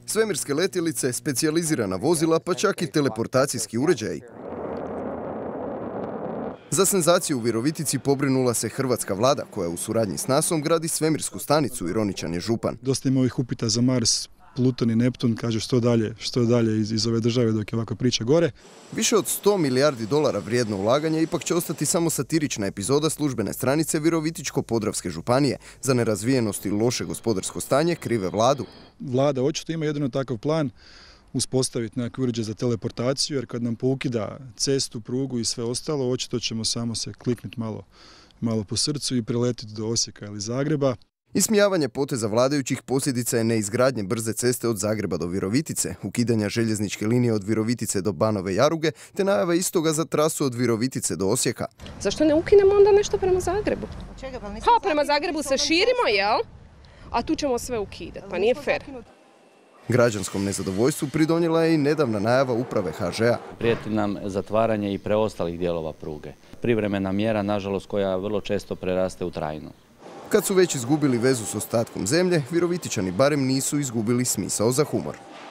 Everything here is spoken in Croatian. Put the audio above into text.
Svemirske letjelice, specijalizirana vozila, pa čak i teleportacijski uređaji. Za senzaciju u Virovitici pobrinula se hrvatska vlada koja u suradnji s NASA-om gradi svemirsku stanicu, ironičan je župan. Dosta ima ovih upita za Mars, Pluton i Neptun, kaže što je dalje iz ove države dok je ovako priča gore. Više od 100 milijardi dolara vrijedno ulaganje ipak će ostati samo satirična epizoda službene stranice Virovitičko-podravske županije. Za nerazvijenost i loše gospodarsko stanje krive vladu. Vlada očito ima jedino takav plan, uspostaviti nekakve uređaje za teleportaciju, jer kad nam poukida cestu, prugu i sve ostalo, očito ćemo samo se kliknuti malo po srcu i preletiti do Osijeka ili Zagreba. Ismijavanje poteza vladajućih posljedica je neizgradnje brze ceste od Zagreba do Virovitice, ukidanja željezničke linije od Virovitice do Banove Jaruge, te najava istoga za trasu od Virovitice do Osijeka. Zašto ne ukinemo onda nešto prema Zagrebu? Prema Zagrebu se širimo, jel? A tu ćemo sve ukidati, pa nije fair. Građanskom nezadovoljstvu pridonijela je i nedavna najava uprave HŽ-a. Prijeti nam zatvaranje i preostalih dijelova pruge. Privremena mjera, nažalost, koja vrlo često preraste u trajnu. Kad su već izgubili vezu s ostatkom zemlje, Virovitičani barem nisu izgubili smisao za humor.